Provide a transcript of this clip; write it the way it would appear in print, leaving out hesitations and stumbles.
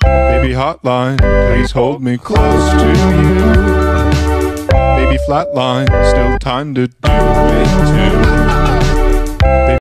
Baby hotline, please hold me close to you. Baby flatline, still time to do it too.